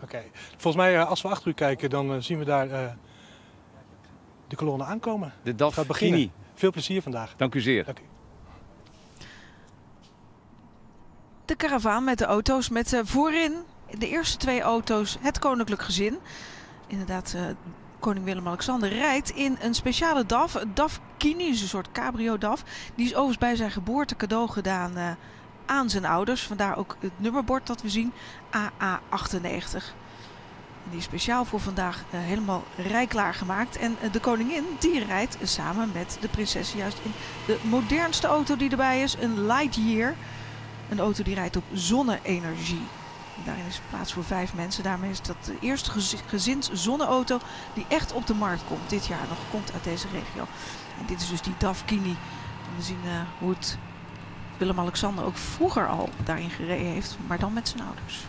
Oké. Volgens mij, als we achter u kijken, dan zien we daar de kolonne aankomen. De DAF Gaat beginnen. Kini. Veel plezier vandaag. Dank u zeer. Dank u. De karavaan met de auto's met voorin de eerste 2 auto's het koninklijk gezin. Inderdaad, koning Willem-Alexander rijdt in een speciale DAF. Een DAF Kini, dus een soort cabrio-DAF. Die is overigens bij zijn geboorte cadeau gedaan aan zijn ouders. Vandaar ook het nummerbord dat we zien, AA98. En die is speciaal voor vandaag helemaal rijklaar gemaakt. En de koningin die rijdt samen met de prinsessen juist in de modernste auto die erbij is, een Lightyear. Een auto die rijdt op zonne-energie. Daarin is plaats voor 5 mensen. Daarmee is dat de eerste gezins-zonneauto die echt op de markt komt. Dit jaar nog komt uit deze regio. En dit is dus die DAF Kini. En we zien hoe het Willem-Alexander ook vroeger al daarin gereden heeft. Maar dan met zijn ouders.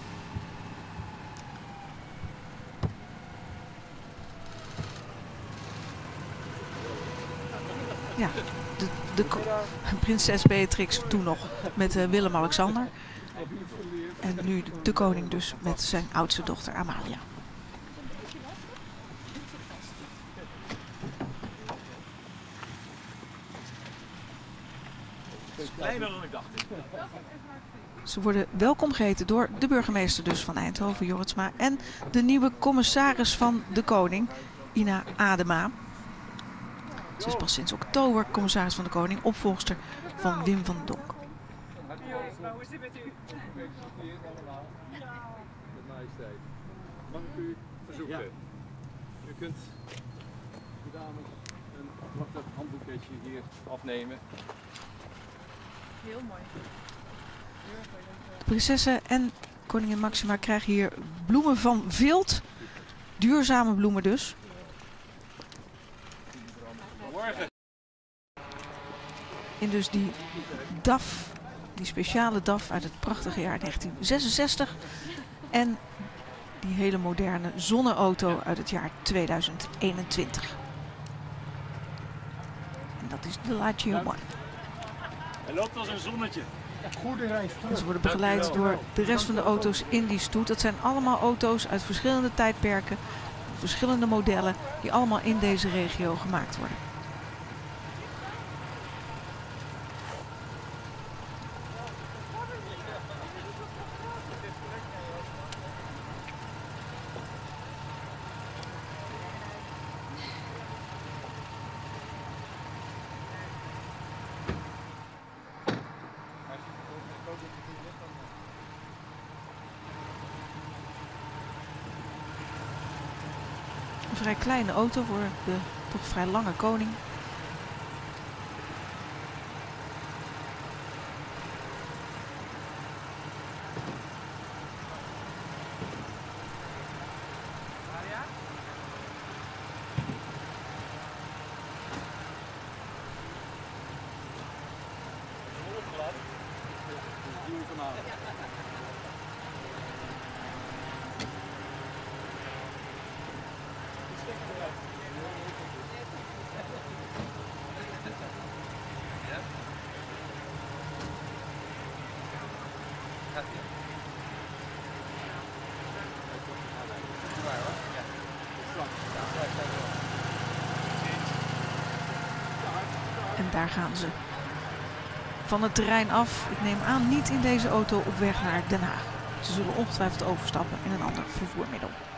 Ja, de prinses Beatrix toen nog met Willem-Alexander. En nu de koning dus met zijn oudste dochter Amalia. Kleiner dan ik dacht. Ze worden welkom geheten door de burgemeester dus van Eindhoven, Jorritsma. En de nieuwe commissaris van de koning, Ina Adema. Ze is pas sinds oktober commissaris van de koning, opvolgster van Wim van Donk. Hoe is het met u? Gefeliciteerd allemaal. Met majesteit. Mag ik u verzoeken? Ja. U kunt de dames een prachtig handboeketje hier afnemen. Heel mooi. De prinsessen en koningin Maxima krijgen hier bloemen van vilt. Duurzame bloemen dus. Morgen. In dus die DAF, die speciale DAF uit het prachtige jaar 1966. En die hele moderne zonneauto uit het jaar 2021. En dat is de Lightyear One. Hij loopt als een zonnetje. Goede reis. En ze worden begeleid door de rest van de auto's in die stoet. Dat zijn allemaal auto's uit verschillende tijdperken, verschillende modellen, die allemaal in deze regio gemaakt worden. Een vrij kleine auto voor de toch vrij lange koning. En daar gaan ze. Van het terrein af, ik neem aan niet in deze auto op weg naar Den Haag. Ze zullen ongetwijfeld overstappen in een ander vervoermiddel.